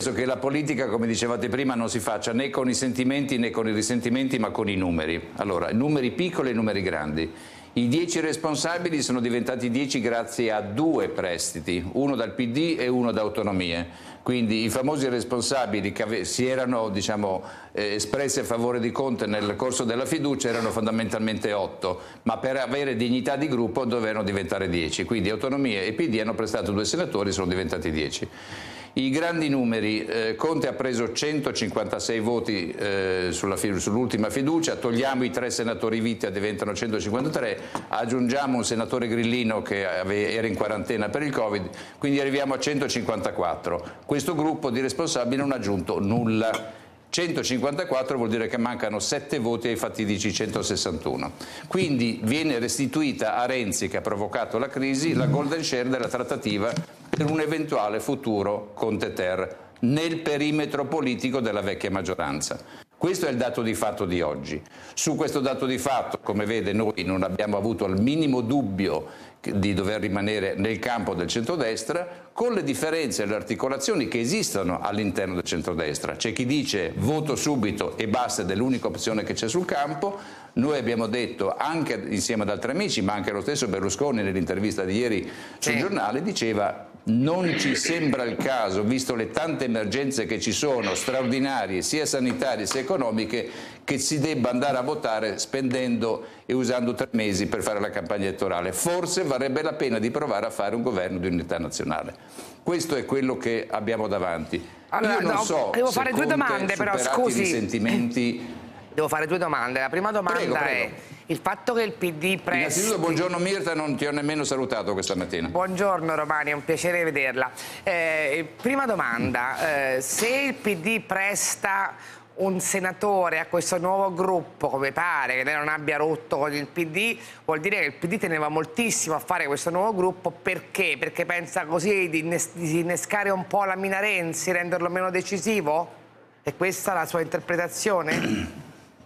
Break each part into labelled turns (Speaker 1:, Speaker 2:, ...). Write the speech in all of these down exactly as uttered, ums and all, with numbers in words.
Speaker 1: penso che la politica, come dicevate prima, non si faccia né con i sentimenti né con i risentimenti, ma con i numeri. Allora, numeri piccoli e numeri grandi. I dieci responsabili sono diventati dieci grazie a due prestiti, uno dal P D e uno da Autonomie. Quindi i famosi responsabili che si erano, diciamo, eh, espressi a favore di Conte nel corso della fiducia erano fondamentalmente otto, ma per avere dignità di gruppo dovevano diventare dieci. Quindi Autonomie e P D hanno prestato due senatori e sono diventati dieci. I grandi numeri, eh, Conte ha preso centocinquantasei voti eh, sull'ultima fiducia, togliamo i tre senatori vita, diventano centocinquantatré, aggiungiamo un senatore grillino che era in quarantena per il Covid, quindi arriviamo a centocinquantaquattro. Questo gruppo di responsabili non ha aggiunto nulla. centocinquantaquattro vuol dire che mancano sette voti ai fatidici centosessantuno. Quindi viene restituita a Renzi, che ha provocato la crisi, la golden share della trattativa per un eventuale futuro Conte-Ter nel perimetro politico della vecchia maggioranza. Questo è il dato di fatto di oggi. Su questo dato di fatto, come vede, noi non abbiamo avuto il minimo dubbio di dover rimanere nel campo del centrodestra, con le differenze e le articolazioni che esistono all'interno del centrodestra. C'è chi dice voto subito e basta, ed è l'unica opzione che c'è sul campo. Noi abbiamo detto, anche insieme ad altri amici, ma anche lo stesso Berlusconi nell'intervista di ieri sul sì. giornale, diceva: non ci sembra il caso, visto le tante emergenze che ci sono, straordinarie, sia sanitarie sia economiche, che si debba andare a votare spendendo e usando tre mesi per fare la campagna elettorale. Forse varrebbe la pena di provare a fare un governo di unità nazionale. Questo è quello che abbiamo davanti.
Speaker 2: Allora,
Speaker 1: Io non
Speaker 2: no,
Speaker 1: so
Speaker 2: devo
Speaker 1: se
Speaker 2: fare due domande, però scusi.
Speaker 1: I sentimenti...
Speaker 2: Devo fare due domande. La prima domanda
Speaker 1: prego, prego.
Speaker 2: è il fatto che il P D presti...
Speaker 1: Innanzitutto buongiorno Mirta, non ti ho nemmeno salutato questa mattina.
Speaker 2: Buongiorno Romani, è un piacere vederla. Eh, prima domanda, eh, se il P D presta un senatore a questo nuovo gruppo, come pare, che lei non abbia rotto con il P D, vuol dire che il P D teneva moltissimo a fare questo nuovo gruppo. Perché? Perché pensa così di innescare un po' la mina Renzi, renderlo meno decisivo? È questa la sua interpretazione?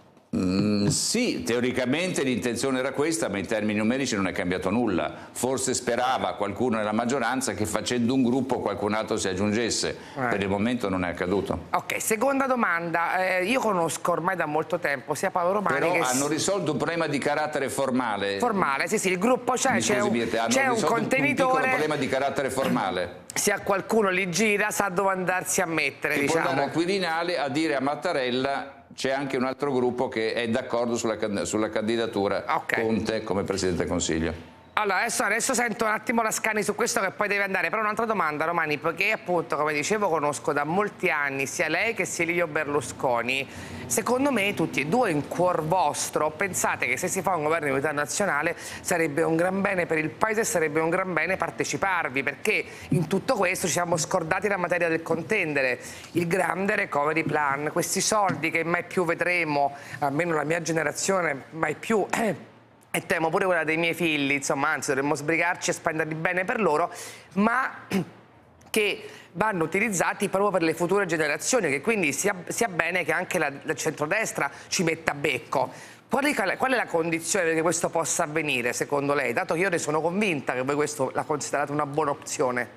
Speaker 1: Mm, sì, teoricamente l'intenzione era questa, ma in termini numerici non è cambiato nulla. Forse sperava qualcuno nella maggioranza che facendo un gruppo qualcun altro si aggiungesse. Eh. Per il momento non è accaduto.
Speaker 2: Ok, seconda domanda. Eh, io conosco ormai da molto tempo sia Paolo Romani
Speaker 1: Però
Speaker 2: che...
Speaker 1: hanno risolto un problema di carattere formale.
Speaker 2: Formale, sì sì, il gruppo c'è, c'è un, un contenitore...
Speaker 1: un problema di carattere formale.
Speaker 2: Se a qualcuno li gira sa dove andarsi a mettere,
Speaker 1: che
Speaker 2: diciamo.
Speaker 1: Può andare al Quirinale a dire a Mattarella: c'è anche un altro gruppo che è d'accordo sulla, sulla candidatura okay. Conte come Presidente del Consiglio.
Speaker 2: Allora, adesso, adesso sento un attimo la Scani su questo, che poi deve andare. Però un'altra domanda, Romani, perché appunto, come dicevo, conosco da molti anni sia lei che Silvio Berlusconi. Secondo me, tutti e due in cuor vostro, pensate che se si fa un governo di unità nazionale sarebbe un gran bene per il Paese e sarebbe un gran bene parteciparvi, perché in tutto questo ci siamo scordati la materia del contendere, il grande recovery plan, questi soldi che mai più vedremo, almeno la mia generazione, mai più... e temo pure quella dei miei figli, insomma, anzi dovremmo sbrigarci e spenderli bene per loro, ma che vanno utilizzati proprio per le future generazioni, che quindi sia, sia bene che anche la, la centrodestra ci metta becco. Qual è, qual è la condizione perché questo possa avvenire, secondo lei? Dato che io ne sono convinta che voi questo la considerate una buona opzione.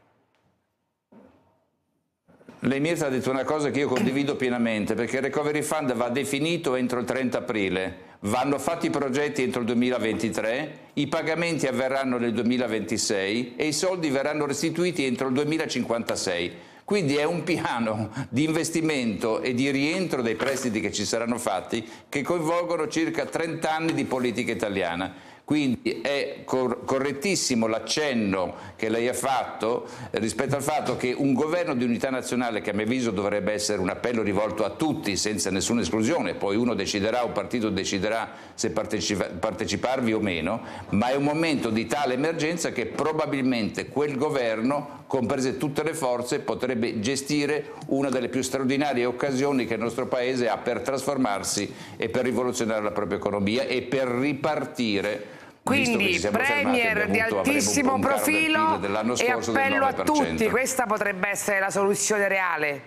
Speaker 1: Lei Mirta ha detto una cosa che io condivido pienamente, perché il Recovery Fund va definito entro il trenta aprile, vanno fatti i progetti entro il duemilaventitré, i pagamenti avverranno nel duemilaventisei e i soldi verranno restituiti entro il duemilacinquantasei. Quindi è un piano di investimento e di rientro dei prestiti che ci saranno fatti che coinvolgono circa trenta anni di politica italiana. Quindi è cor correttissimo l'accenno che lei ha fatto rispetto al fatto che un governo di unità nazionale, che a mio avviso dovrebbe essere un appello rivolto a tutti senza nessuna esclusione, poi uno deciderà, un partito deciderà se partecipa parteciparvi o meno, ma è un momento di tale emergenza che probabilmente quel governo, comprese tutte le forze, potrebbe gestire una delle più straordinarie occasioni che il nostro Paese ha per trasformarsi e per rivoluzionare la propria economia e per ripartire.
Speaker 2: Quindi premier di altissimo profilo e appello a tutti, questa potrebbe essere la soluzione reale?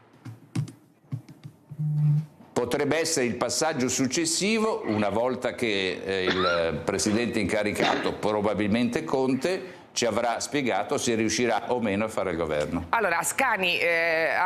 Speaker 1: Potrebbe essere il passaggio successivo, una volta che eh, il Presidente incaricato, probabilmente Conte, ci avrà spiegato se riuscirà o meno a fare il governo.
Speaker 2: Allora, Ascani... Eh...